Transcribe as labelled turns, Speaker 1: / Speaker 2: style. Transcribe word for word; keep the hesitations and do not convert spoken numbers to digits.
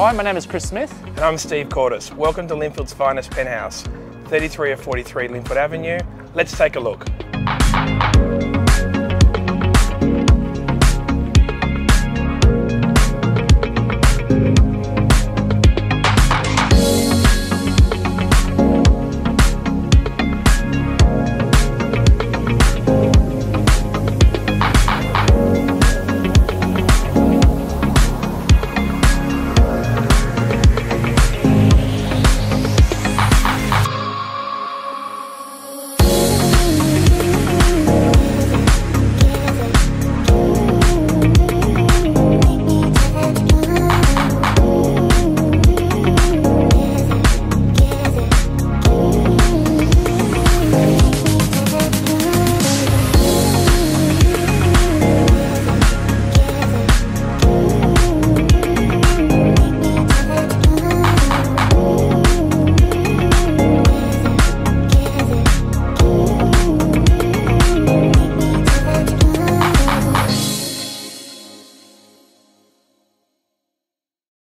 Speaker 1: Hi, my name is Chris Smith.
Speaker 2: And I'm Steve Cordes. Welcome to Lindfield's finest penthouse, thirty-three or forty-three Lindfield Avenue. Let's take a look.